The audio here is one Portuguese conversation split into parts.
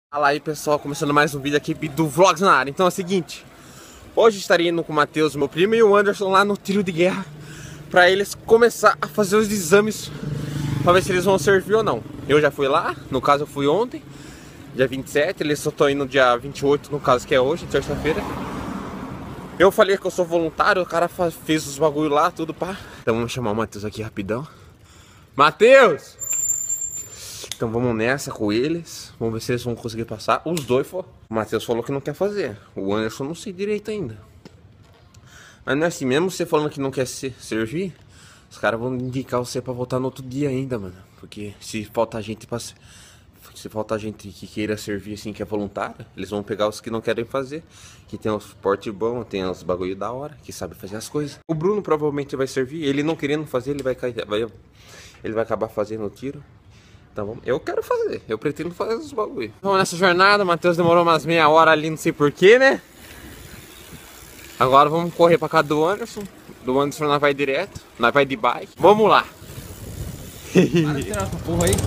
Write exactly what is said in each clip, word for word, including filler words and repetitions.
Fala aí pessoal, começando mais um vídeo aqui do Vlogs na área. Então é o seguinte, hoje estaria indo com o Matheus, meu primo, e o Anderson lá no tiro de guerra pra eles começar a fazer os exames pra ver se eles vão servir ou não. Eu já fui lá, no caso eu fui ontem, dia vinte e sete, eles só estão indo dia vinte e oito, no caso que é hoje, terça-feira. Eu falei que eu sou voluntário, o cara fez os bagulho lá, tudo pá. Então vamos chamar o Matheus aqui rapidão. Matheus! Então vamos nessa com eles, vamos ver se eles vão conseguir passar. Os dois, for. O Matheus falou que não quer fazer, o Anderson não sei direito ainda. Mas não é assim, mesmo você falando que não quer se servir, os caras vão indicar você pra voltar no outro dia ainda, mano. Porque se faltar gente pra, se faltar gente que queira servir assim, que é voluntário, eles vão pegar os que não querem fazer. Que tem os porte bom, tem os bagulho da hora, que sabe fazer as coisas. O Bruno provavelmente vai servir, ele não querendo fazer, ele vai cair, vai, ele vai acabar fazendo o tiro. Então vamos, eu quero fazer, eu pretendo fazer os bagulho. Vamos nessa jornada, o Matheus demorou umas meia hora ali, não sei porquê, né? Agora vamos correr pra casa do Anderson. Do Anderson nós vai direto, nós vai de bike. Vamos lá! Para tirar essa porra aí.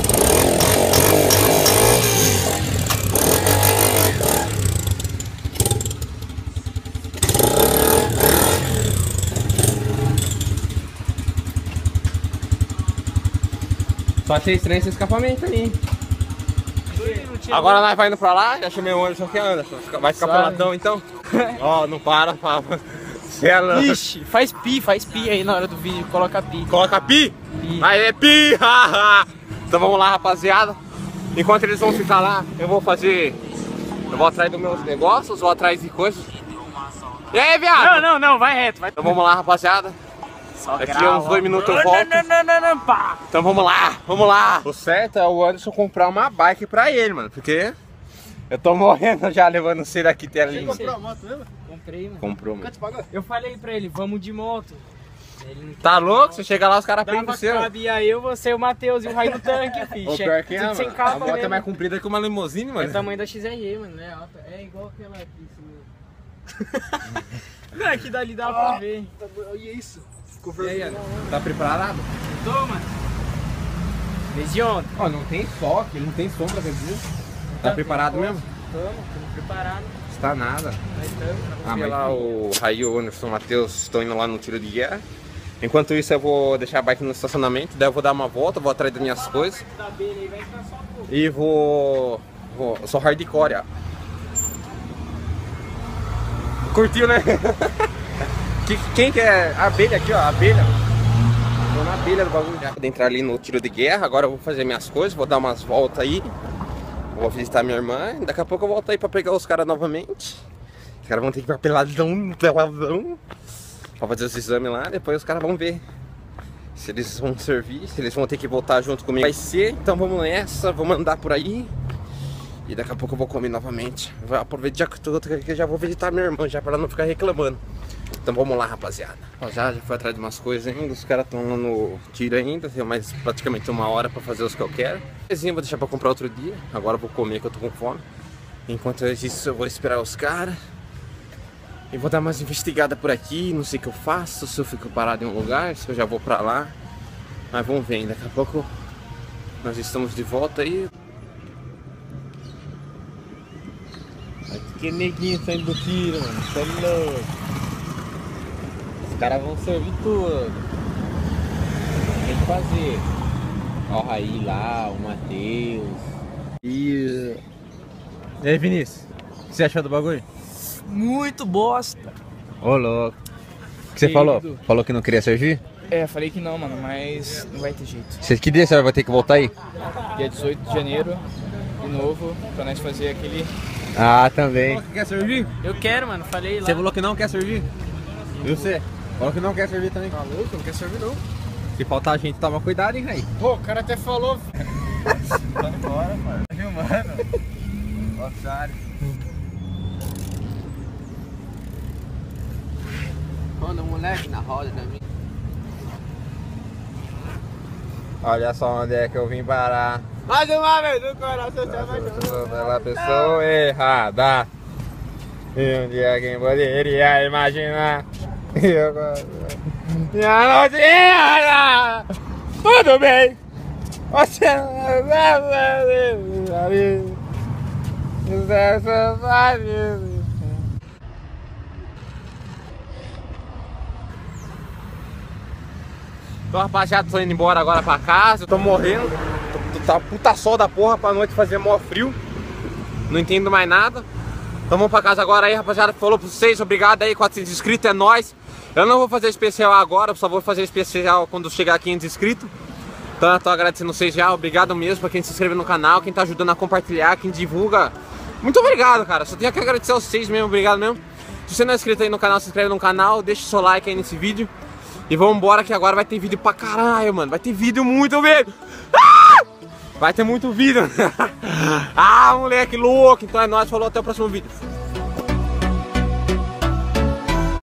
Só achei estranho esse escapamento aí. Agora nós vai indo pra lá, já chamei o Anderson aqui, Anderson. Vai ficar peladão então? Ó, oh, não para, Fábio. Ixi, faz pi, faz pi aí na hora do vídeo, coloca pi. Coloca pi? Pi. Aí é pi! Então vamos lá, rapaziada. Enquanto eles vão ficar lá, eu vou fazer... Eu vou atrás dos meus negócios, vou atrás de coisas. E aí, viado? Não, não, não, vai reto. Vai. Então vamos lá, rapaziada. Só Daqui grava. a uns dois minutos eu volto. Não, não, não, não, pá. Então vamos lá, vamos lá. O certo é o Anderson comprar uma bike pra ele, mano. Porque eu tô morrendo já levando você daqui até ali. Você comprou a moto mesmo? Comprei, mano. Comprou, mano. Quanto pagou? Eu falei pra ele, vamos de moto. Ele não Tá louco? Você chega lá, os caras prendem dava o seu. cabia eu, você, o Matheus e o raio do tanque, filho. O pior que é, Tudo sem mano. capa A moto é mesmo. mais comprida que uma limousine, É mano. o tamanho da X R E, mano, né? Alta. É igual aquela aqui, assim. Não, aqui dali dá pra ver. Olha isso. Ficou E aí, vermelho. Anderson? Tá preparado? Tô, mano. Desde ontem. Ó, não tem sol, ele não tem sombra, quer dizer. Tá preparado mesmo? Tamo, tamo preparado. Está nada. Nós estamos. Ah, mas lá o Raio, o Anderson, o Matheus estão indo lá no tiro de guerra. Enquanto isso eu vou deixar a bike no estacionamento, daí eu vou dar uma volta, vou atrás das minhas coisas. Da abelha aí vai ficar só um pouco. E vou... vou sou hardcore, ó. Curtiu, né? que, quem que é? A abelha aqui, ó, a abelha. Tô na abelha do bagulho. Vou entrar ali no tiro de guerra, agora eu vou fazer minhas coisas, vou dar umas voltas aí. Vou visitar minha irmã, daqui a pouco eu volto aí pra pegar os caras novamente. Os caras vão ter que ir pra peladão, peladão. Pra fazer os exames lá, depois os caras vão ver se eles vão servir, se eles vão ter que voltar junto comigo. Vai ser, então vamos nessa, vamos andar por aí. E daqui a pouco eu vou comer novamente. Vou aproveitar que eu, que eu já vou visitar minha irmã, já pra ela não ficar reclamando. Então vamos lá, rapaziada. Já, já fui atrás de umas coisas ainda, os caras estão lá no tiro ainda. Tenho mais praticamente uma hora pra fazer os que eu quero. Vou deixar pra comprar outro dia, agora eu vou comer que eu tô com fome. Enquanto isso eu vou esperar os caras. E vou dar umas investigadas por aqui, não sei o que eu faço, se eu fico parado em um lugar, se eu já vou pra lá. Mas vamos ver, daqui a pouco nós estamos de volta aí. Que neguinho saindo do tiro, mano, tá louco. Os caras vão servir tudo. Tem que fazer. Ó o Raí lá, o Matheus. E... e aí, Vinícius, o que você achou do bagulho? Muito bosta. Ô, louco. O que você falou? Falou que não queria servir? É, falei que não, mano, mas não vai ter jeito. Você, que dia você vai ter que voltar aí? Dia dezoito de janeiro, de novo, pra nós fazer aquele... Ah, também. Falou que quer servir? Eu quero, mano, falei lá. Você falou que não quer servir? E você? Falou que não quer servir também. Tá louco? Não quer servir não. Se faltar gente, toma cuidado, hein, Raí? Pô, o cara até falou. Tá indo embora, mano. Tá filmando. Otário. Manda um moleque na roda também. Olha só onde é que eu vim parar. Mais uma vez no coração se apaixonou. Sou pela pessoa errada. E um dia quem poderia imaginar? Eu... Minha notinha! Tudo bem! Você... dessa farinha. Então, rapaziada, tô indo embora agora pra casa. Eu tô morrendo. Tá puta sol da porra pra noite fazer mó frio. Não entendo mais nada. Então vamos pra casa agora aí, rapaziada. Falou pra vocês, obrigado aí, quatrocentos inscritos, é nóis. Eu não vou fazer especial agora, só vou fazer especial quando chegar a quinhentos inscritos. Então eu tô agradecendo vocês já, obrigado mesmo pra quem se inscreve no canal, quem tá ajudando a compartilhar, quem divulga. Muito obrigado, cara, só tenho que agradecer a vocês mesmo, obrigado mesmo. Se você não é inscrito aí no canal, se inscreve no canal, deixa o seu like aí nesse vídeo. E vamos embora que agora vai ter vídeo pra caralho, mano. Vai ter vídeo muito vídeo. Ah! Vai ter muito vídeo. Ah, moleque louco. Então é nóis, falou, até o próximo vídeo.